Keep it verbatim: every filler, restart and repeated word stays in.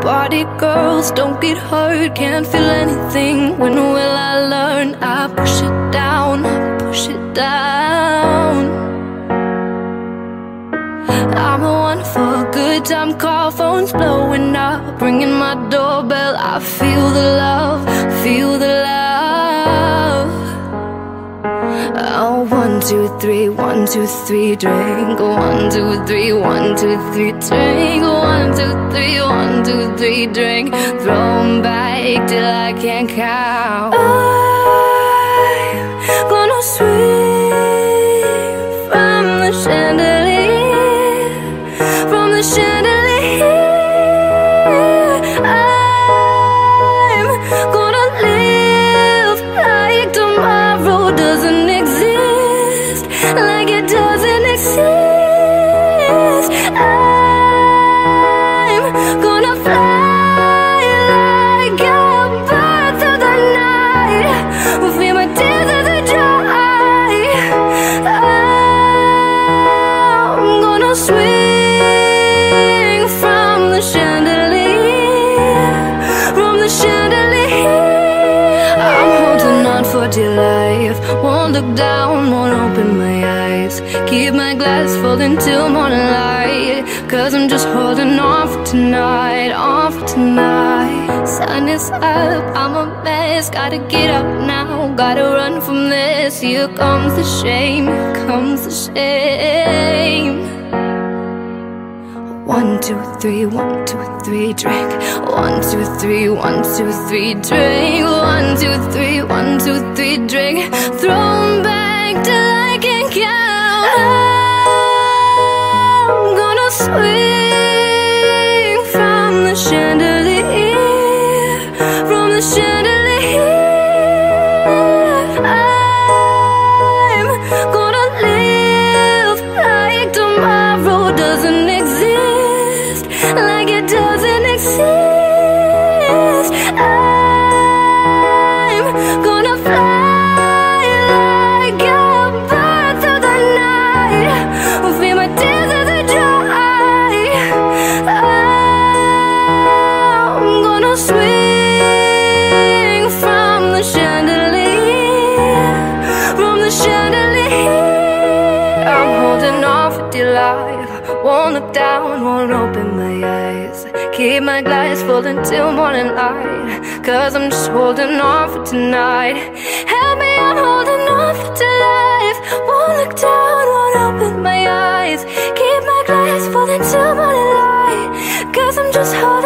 Party girls don't get hurt, can't feel anything. When will I learn? I push it down, I push it down. I'm a one for a good time call, phone's blowing up, ringing my doorbell. I feel the love, feel the love. Oh, one, two, three, one, two, three, drink. One, two, three, one, two, three, drink. One, two, three, one, two, three, drink. Throw 'em back till I can't count. I'm gonna swing from the chandelier, from the chandelier. I'm gonna live like tomorrow doesn't exist, like it doesn't exist. I'm gonna fly like a bird through the night, feel my tears as they dry. I'm gonna swing from the chandelier, from the chandelier. I'm holding on for dear life, won't look down, won't open my eyes. Keep my glass full until morning light, cause I'm just holding on for tonight, on for tonight. Sun is up, I'm a mess, gotta get up now, gotta run from this. Here comes the shame, here comes the shame. One, two, three, one, two, three, drink. One, two, three, one, two, three, drink. One, two, three, one, two, three, drink. Throw 'em back till I can't count. I'm gonna swing from the chandelier, from the chandelier. I'm gonna live like tomorrow doesn't exist, like it doesn't exist. I'm gonna fly like a bird through the night, feel my tears as they dry. I'm gonna swing from the chandelier, from the chandelier. I'm holding on for dear life, won't look down, won't open my eyes. Keep my glass full until morning light, cause I'm just holding on for tonight. Help me, I'm holding on for dear life. Won't look down, won't open my eyes. Keep my glass full until morning light, cause I'm just holding